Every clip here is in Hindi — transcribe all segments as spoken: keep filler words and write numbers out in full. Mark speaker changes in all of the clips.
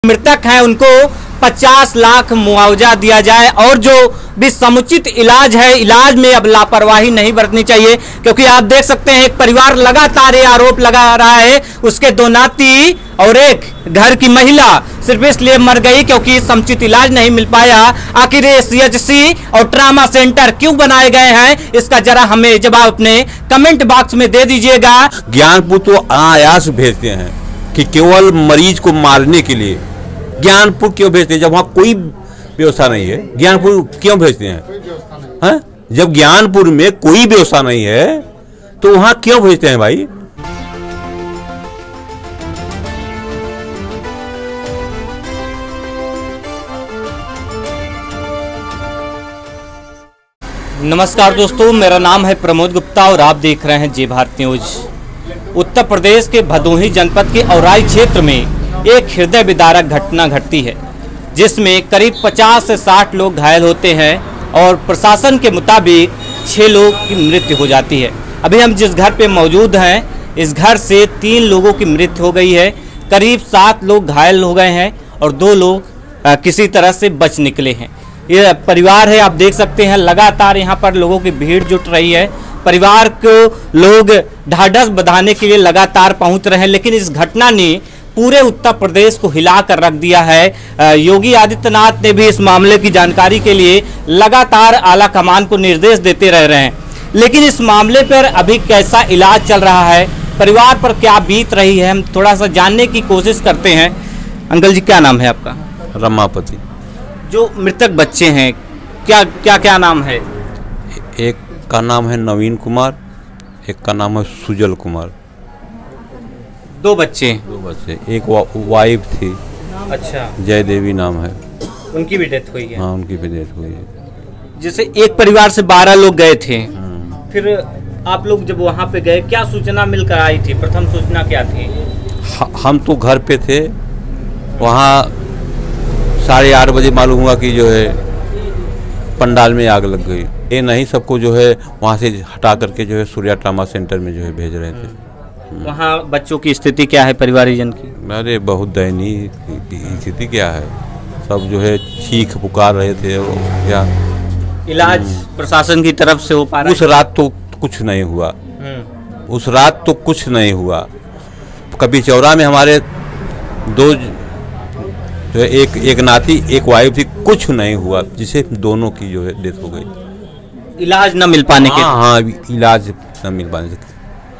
Speaker 1: मृतक हैं उनको पचास लाख मुआवजा दिया जाए और जो भी समुचित इलाज है, इलाज में अब लापरवाही नहीं बरतनी चाहिए। क्योंकि आप देख सकते हैं एक परिवार लगातार ये आरोप लगा रहा है उसके दो नाती और एक घर की महिला सिर्फ इसलिए मर गई क्योंकि समुचित इलाज नहीं मिल पाया। आखिर ये सीएचसी और ट्रामा सेंटर क्यों बनाए गए हैं, इसका जरा हमें जवाब अपने कमेंट बॉक्स में दे दीजिएगा।
Speaker 2: ज्ञानपुर तो अनायास भेजते हैं कि केवल मरीज को मारने के लिए ज्ञानपुर क्यों भेजते हैं जब वहाँ कोई व्यवस्था नहीं है। ज्ञानपुर क्यों भेजते हैं है? जब ज्ञानपुर में कोई व्यवस्था नहीं है तो वहाँ क्यों भेजते हैं भाई।
Speaker 1: नमस्कार दोस्तों, मेरा नाम है प्रमोद गुप्ता और आप देख रहे हैं जय भारत न्यूज। उत्तर प्रदेश के भदोही जनपद के औराई क्षेत्र में एक हृदय विदारक घटना घटती है जिसमें करीब पचास से साठ लोग घायल होते हैं और प्रशासन के मुताबिक छः लोग की मृत्यु हो जाती है। अभी हम जिस घर पे मौजूद हैं इस घर से तीन लोगों की मृत्यु हो गई है, करीब सात लोग घायल हो गए हैं और दो लोग आ, किसी तरह से बच निकले हैं। ये परिवार है, आप देख सकते हैं लगातार यहाँ पर लोगों की भीड़ जुट रही है। परिवार को लोग ढाढ़स बंधाने के लिए लगातार पहुँच रहे हैं, लेकिन इस घटना ने पूरे उत्तर प्रदेश को हिला कर रख दिया है। योगी आदित्यनाथ ने भी इस मामले की जानकारी के लिए लगातार आला कमान को निर्देश देते रह रहे हैं, लेकिन इस मामले पर अभी कैसा इलाज चल रहा है, परिवार पर क्या बीत रही है, हम थोड़ा सा जानने की कोशिश करते हैं। अंकल जी, क्या नाम है आपका?
Speaker 2: रमापति।
Speaker 1: जो मृतक बच्चे हैं क्या क्या क्या नाम है?
Speaker 2: एक का नाम है नवीन कुमार, एक का नाम है सुजल कुमार।
Speaker 1: दो बच्चे
Speaker 2: दो बच्चे एक वा, वाइफ थी।
Speaker 1: अच्छा,
Speaker 2: जय देवी नाम है।
Speaker 1: उनकी भी डेथ हुई है?
Speaker 2: हाँ, उनकी भी डेथ हुई है।
Speaker 1: जैसे एक परिवार से बारह लोग गए थे, फिर आप लोग जब वहाँ पे गए क्या सूचना मिलकर आई थी? प्रथम सूचना क्या थी?
Speaker 2: हम तो घर पे थे, वहाँ साढ़े आठ बजे मालूम हुआ कि जो है पंडाल में आग लग गई। ये नहीं, सबको जो है वहाँ से हटा करके जो है सूर्या ट्रामा सेंटर में जो है भेज रहे थे।
Speaker 1: वहाँ बच्चों की स्थिति क्या है, परिवारजन की?
Speaker 2: अरे बहुत दयनीय स्थिति क्या है, सब जो है चीख पुकार रहे थे। वो क्या
Speaker 1: इलाज प्रशासन की तरफ से हो पा रहा?
Speaker 2: उस रात तो कुछ नहीं हुआ, उस रात तो कुछ नहीं हुआ। कभी चौरा में हमारे दो जो है एक एक नाती एक वाइफ थी, कुछ नहीं हुआ, जिसे दोनों की जो है डेथ हो गई।
Speaker 1: इलाज न मिल पाने के?
Speaker 2: हाँ हाँ, इलाज न मिल पाने से।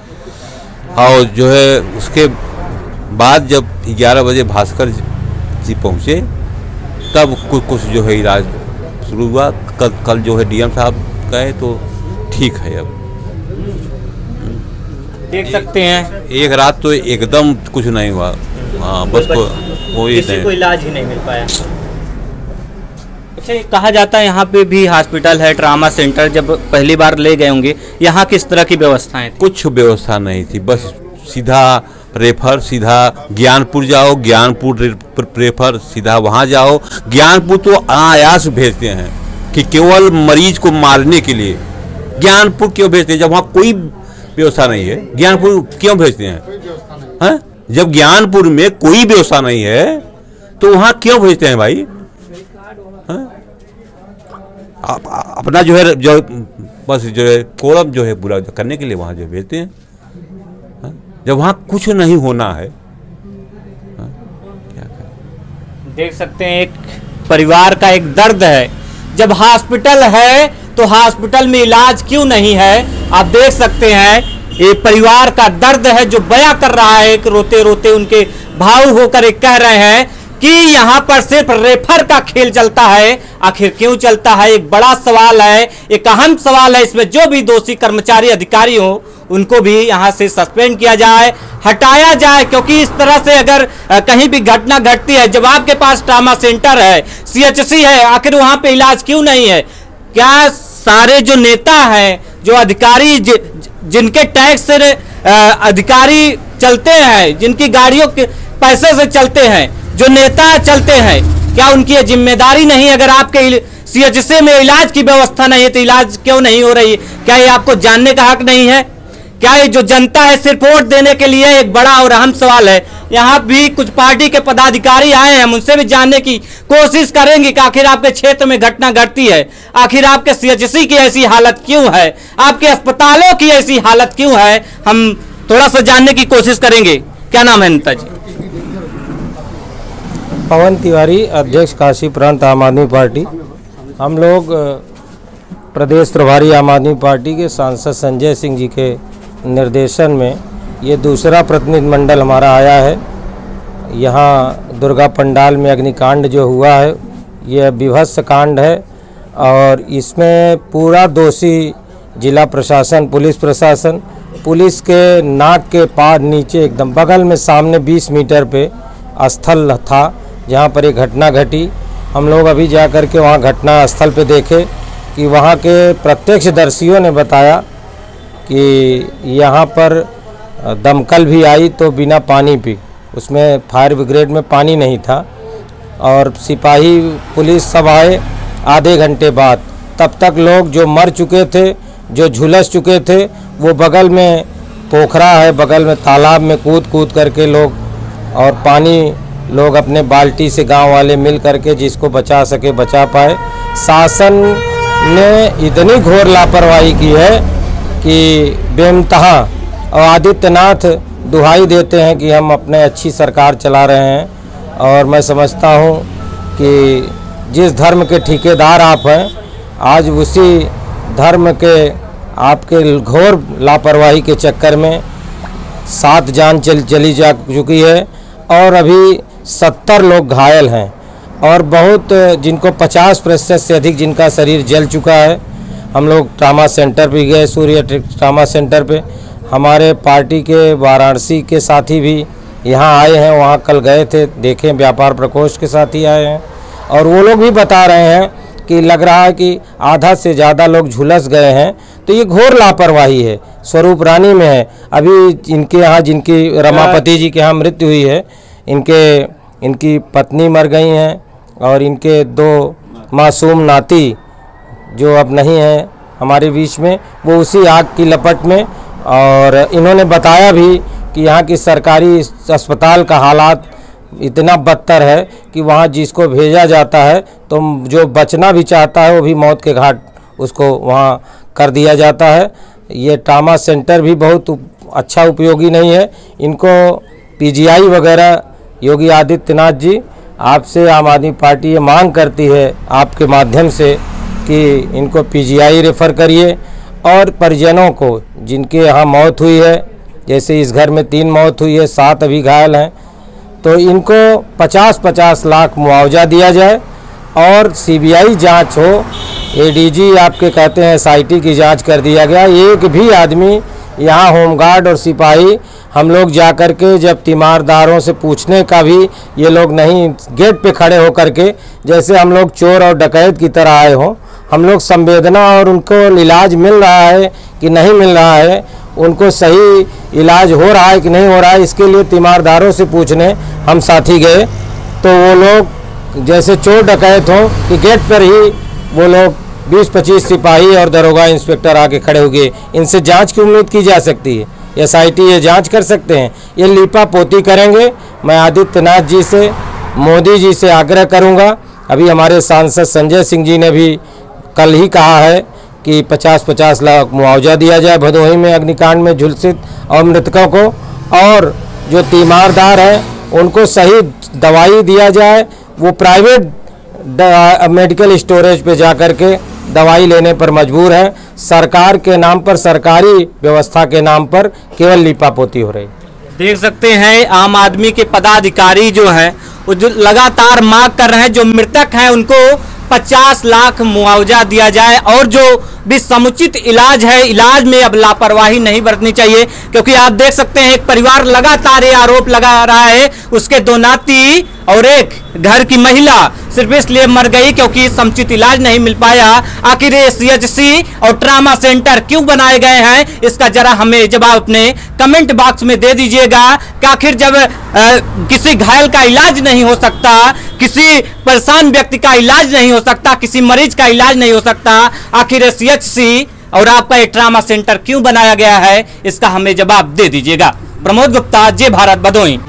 Speaker 2: और जो है उसके बाद जब ग्यारह बजे भास्कर जी पहुँचे तब कुछ कुछ जो है इलाज शुरू हुआ। कल कल जो है डीएम साहब गए तो ठीक है। अब
Speaker 1: देख सकते हैं
Speaker 2: एक रात तो एकदम कुछ नहीं हुआ। हाँ, बस को
Speaker 1: किसी को इलाज ही नहीं मिल पाया। अच्छा, कहा जाता है यहाँ पे भी हॉस्पिटल है, ट्रामा सेंटर, जब पहली बार ले गए होंगे, यहाँ किस तरह की व्यवस्थाएं थी?
Speaker 2: कुछ व्यवस्था नहीं थी, बस सीधा रेफर, सीधा ज्ञानपुर जाओ, ज्ञानपुर रेफर, सीधा वहाँ जाओ। ज्ञानपुर तो अनायास भेजते हैं कि केवल मरीज को मारने के लिए ज्ञानपुर क्यों भेजते हैं जब वहाँ कोई व्यवस्था नहीं है। ज्ञानपुर क्यों भेजते हैं है? जब ज्ञानपुर में कोई व्यवस्था नहीं है तो वहाँ क्यों भेजते हैं भाई? आप अपना जो है जो बस जो है कोरम जो है पूरा करने के लिए वहाँ जो भेजते हैं, जब वहाँ कुछ नहीं होना है। क्या कर?
Speaker 1: देख सकते हैं एक परिवार का एक दर्द है, जब हॉस्पिटल है तो हॉस्पिटल में इलाज क्यों नहीं है। आप देख सकते हैं ये परिवार का दर्द है जो बयां कर रहा है, एक रोते रोते उनके भाव होकर एक कह रहे हैं कि यहाँ पर सिर्फ रेफर का खेल चलता है। आखिर क्यों चलता है, एक बड़ा सवाल है, एक अहम सवाल है। इसमें जो भी दोषी कर्मचारी अधिकारी हो उनको भी यहाँ से सस्पेंड किया जाए, हटाया जाए। क्योंकि इस तरह से अगर कहीं भी घटना घटती है, जब आपके पास ट्रामा सेंटर है, सीएचसी है, आखिर वहाँ पे इलाज क्यों नहीं है? क्या सारे जो नेता हैं, जो अधिकारी ज, जिनके टैक्स से अधिकारी चलते हैं, जिनकी गाड़ियों के पैसे से चलते हैं, जो नेता चलते हैं, क्या उनकी ये जिम्मेदारी नहीं? अगर आपके सीएचसी में इलाज की व्यवस्था नहीं है तो इलाज क्यों नहीं हो रही है? क्या ये आपको जानने का हक नहीं है? क्या ये जो जनता है सिर्फ वोट देने के लिए? एक बड़ा और अहम सवाल है। यहाँ भी कुछ पार्टी के पदाधिकारी आए हैं, हम उनसे भी जानने की कोशिश करेंगे कि आखिर आपके क्षेत्र में घटना घटती है, आखिर आपके सीएचसी की ऐसी हालत क्यों है, आपके अस्पतालों की ऐसी हालत क्यों है, हम थोड़ा सा जानने की कोशिश करेंगे। क्या नाम है नेता जी?
Speaker 3: पवन तिवारी, अध्यक्ष काशी प्रांत आम आदमी पार्टी। हम लोग प्रदेश प्रभारी आम आदमी पार्टी के सांसद संजय सिंह जी के निर्देशन में ये दूसरा प्रतिनिधिमंडल हमारा आया है। यहाँ दुर्गा पंडाल में अग्निकांड जो हुआ है ये विभत्स कांड है और इसमें पूरा दोषी जिला प्रशासन, पुलिस प्रशासन, पुलिस के नाक के पार नीचे एकदम बगल में सामने बीस मीटर पे स्थल था जहाँ पर एक घटना घटी। हम लोग अभी जा कर के वहाँ घटना स्थल पे देखे कि वहाँ के प्रत्यक्षदर्शियों ने बताया कि यहाँ पर दमकल भी आई तो बिना पानी पी, उसमें फायर ब्रिगेड में पानी नहीं था और सिपाही पुलिस सब आए आधे घंटे बाद। तब तक लोग जो मर चुके थे, जो झुलस चुके थे, वो बगल में पोखरा है, बगल में तालाब में कूद कूद करके लोग और पानी लोग अपने बाल्टी से गांव वाले मिल करके जिसको बचा सके बचा पाए। शासन ने इतनी घोर लापरवाही की है कि बेमतहा, और आदित्यनाथ दुहाई देते हैं कि हम अपने अच्छी सरकार चला रहे हैं। और मैं समझता हूं कि जिस धर्म के ठेकेदार आप हैं, आज उसी धर्म के आपके घोर लापरवाही के चक्कर में सात जान चल चली जा चुकी है और अभी सत्तर लोग घायल हैं और बहुत जिनको पचास प्रतिशत से अधिक जिनका शरीर जल चुका है। हम लोग ट्रामा सेंटर पे गए, सूर्य ट्रामा सेंटर पे। हमारे पार्टी के वाराणसी के साथी भी यहाँ आए हैं, वहाँ कल गए थे, देखें, व्यापार प्रकोष्ठ के साथी आए हैं और वो लोग भी बता रहे हैं कि लग रहा है कि आधा से ज़्यादा लोग झुलस गए हैं। तो ये घोर लापरवाही है। स्वरूप रानी में है, अभी इनके यहाँ जिनकी रमापति जी के यहाँ मृत्यु हुई है, इनके इनकी पत्नी मर गई हैं और इनके दो मासूम नाती जो अब नहीं हैं हमारे बीच में, वो उसी आग की लपट में। और इन्होंने बताया भी कि यहाँ की सरकारी अस्पताल का हालात इतना बदतर है कि वहाँ जिसको भेजा जाता है तो जो बचना भी चाहता है वो भी मौत के घाट उसको वहाँ कर दिया जाता है। ये ट्रामा सेंटर भी बहुत अच्छा उपयोगी नहीं है। इनको पीजीआई वगैरह, योगी आदित्यनाथ जी, आपसे आम आदमी पार्टी ये मांग करती है आपके माध्यम से कि इनको पीजीआई रेफ़र करिए और परिजनों को जिनके यहाँ मौत हुई है, जैसे इस घर में तीन मौत हुई है, सात अभी घायल हैं, तो इनको पचास पचास लाख मुआवजा दिया जाए और सीबीआई जांच हो। एडीजी आपके कहते हैं एसआईटी की जांच कर दिया गया, एक भी आदमी यहाँ होमगार्ड और सिपाही हम लोग जा कर के जब तीमारदारों से पूछने का भी ये लोग नहीं, गेट पे खड़े हो कर के जैसे हम लोग चोर और डकैत की तरह आए हों। हम लोग संवेदना और उनको इलाज मिल रहा है कि नहीं मिल रहा है, उनको सही इलाज हो रहा है कि नहीं हो रहा है, इसके लिए तीमारदारों से पूछने हम साथी गए तो वो लोग जैसे चोर डकैत हों कि गेट पर ही वो लोग बीस पच्चीस सिपाही और दरोगा इंस्पेक्टर आके खड़े हो गए। इनसे जांच की उम्मीद की जा सकती है? एसआईटी ये जांच कर सकते हैं? ये लीपा पोती करेंगे। मैं आदित्यनाथ जी से, मोदी जी से आग्रह करूंगा। अभी हमारे सांसद संजय सिंह जी ने भी कल ही कहा है कि पचास पचास लाख मुआवजा दिया जाए भदोही में अग्निकांड में झुलसित और मृतकों को, और जो तीमारदार हैं उनको सही दवाई दिया जाए। वो प्राइवेट मेडिकल स्टोरेज पे जा कर के दवाई लेने पर मजबूर है। सरकार के नाम पर, सरकारी व्यवस्था के नाम पर केवल लीपापोती हो रही।
Speaker 1: देख सकते हैं आम आदमी के पदाधिकारी जो हैं वो जो लगातार मांग कर रहे हैं, जो मृतक हैं उनको पचास लाख मुआवजा दिया जाए और जो भी समुचित इलाज है, इलाज में अब लापरवाही नहीं बरतनी चाहिए। क्योंकि आप देख सकते हैं एक परिवार लगातार ये आरोप लगा रहा है, उसके दो नाती और एक घर की महिला सिर्फ इसलिए मर गई क्योंकि समुचित इलाज नहीं मिल पाया। आखिर ये सीएचसी और ट्रामा सेंटर क्यों बनाए गए हैं, इसका जरा हमें जवाब अपने कमेंट बॉक्स में दे दीजिएगा कि आखिर जब आ, किसी घायल का इलाज नहीं हो सकता, किसी परेशान व्यक्ति का इलाज नहीं हो सकता, किसी मरीज का इलाज नहीं हो सकता, आखिर सीएचसी और आपका ये ट्रामा सेंटर क्यों बनाया गया है, इसका हमें जवाब दे दीजिएगा। प्रमोद गुप्ता, जय भारत, भदोही।